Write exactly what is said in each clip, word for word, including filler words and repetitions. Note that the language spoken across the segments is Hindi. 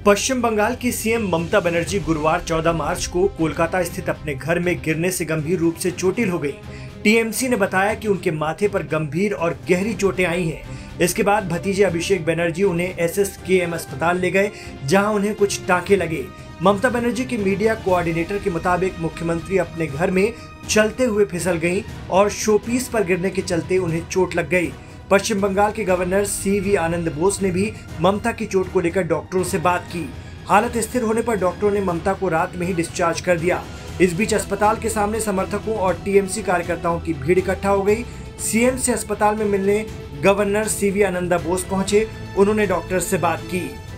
पश्चिम बंगाल की सीएम ममता बनर्जी गुरुवार चौदह मार्च को कोलकाता स्थित अपने घर में गिरने से गंभीर रूप से चोटिल हो गई। टीएमसी ने बताया कि उनके माथे पर गंभीर और गहरी चोटें आई हैं। इसके बाद भतीजे अभिषेक बनर्जी उन्हें एसएसकेएम अस्पताल ले गए, जहां उन्हें कुछ टांके लगे। ममता बनर्जी के मीडिया कोऑर्डिनेटर के मुताबिक मुख्यमंत्री अपने घर में चलते हुए फिसल गईं और शोपीस पर गिरने के चलते उन्हें चोट लग गई। पश्चिम बंगाल के governor C V Ananda Bose ने भी ममता की चोट को लेकर डॉक्टरों से बात की। हालत स्थिर होने पर डॉक्टरों ने ममता को रात में ही डिस्चार्ज कर दिया। इस बीच अस्पताल के सामने समर्थकों और टीएमसी कार्यकर्ताओं की भीड़ इकट्ठा हो गई। सीएम से अस्पताल में मिलने governor C V Ananda Bose पहुंचे। उन्होंने डॉक्टर से बात की।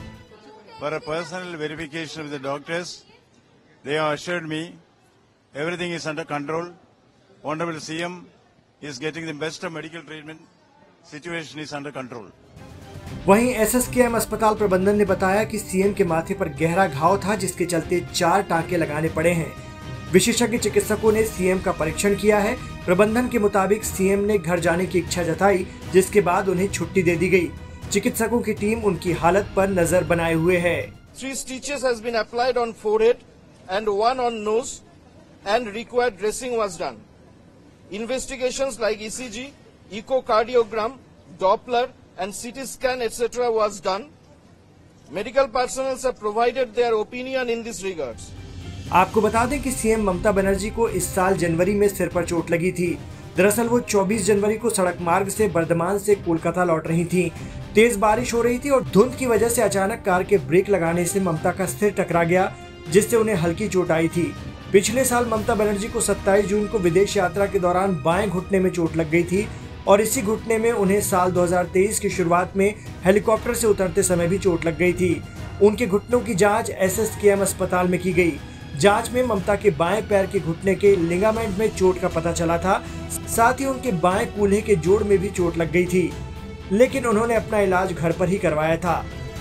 For a personal verification with the doctors, they have assured me everything is under control. Honorable C M is getting the best of medical treatment. Situation is under control. वहीं एसएसकेएम अस्पताल प्रबंधन ने बताया कि सीएम के माथे पर गहरा घाव था, जिसके चलते चार टांके लगाने पड़े हैं। विशेषज्ञ चिकित्सकों ने सीएम का परीक्षण किया है। प्रबंधन के मुताबिक सीएम ने घर जाने की इच्छा जताई, जिसके बाद उन्हें छुट्टी दे दी गई। चिकित्सकों की टीम उनकी हालत पर नजर बनाए हुए है। Three stitches has been applied on forehead and one on nose, and required dressing was done. Investigations like E C G, echocardiogram, Doppler, and C T scan, et cetera was done. Medical personnel have provided their opinion in this regards. आपको बता दें कि सीएम ममता बनर्जी को इस साल जनवरी में सिर पर चोट लगी थी। दरअसल वो चौबीस जनवरी को सड़क मार्ग से बर्धमान से कोलकाता लौट रही थी। तेज बारिश हो रही थी और धुंध की वजह से अचानक कार के ब्रेक लगाने से ममता का सिर टकरा गया, जिससे उन्हें हल्की चोट आई थी। पिछले साल ममता बनर्जी को सत्ताईस जून को विदेश यात्रा के दौरान बाएं घुटने में चोट लग गई थी और इसी घुटने में उन्हें साल दो हज़ार तेईस की शुरुआत में हेलीकॉप्टर से उतरते समय भी चोट लग गई थी। उनके घुटनों की जांच एसएसकेएम अस्पताल में की गई। जांच में ममता के बाएं पैर के घुटने के लिगामेंट में चोट का पता चला था। साथ ही उनके बाएं कूल्हे के जोड़ में भी चोट लग गई थी, लेकिन उन्होंने अपना इलाज घर पर ही करवाया था।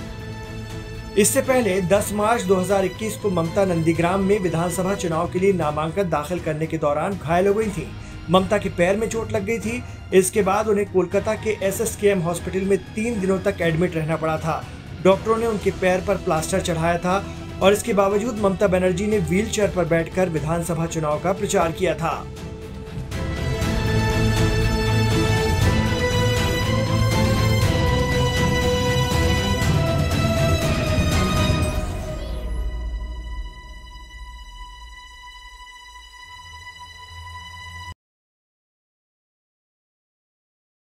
इससे पहले दस मार्च दो हज़ार इक्कीस को ममता नंदीग्राम में विधानसभा चुनाव के लिए नामांकन दाखिल करने के दौरान घायल हो गई थी। ममता के पैर में चोट लग गई थी। इसके बाद उन्हें कोलकाता के एसएसकेएम हॉस्पिटल में तीन दिनों तक एडमिट रहना पड़ा था। डॉक्टरों ने उनके पैर पर प्लास्टर चढ़ाया था और इसके बावजूद ममता बनर्जी ने व्हीलचेयर पर बैठकर विधानसभा चुनाव का प्रचार किया था।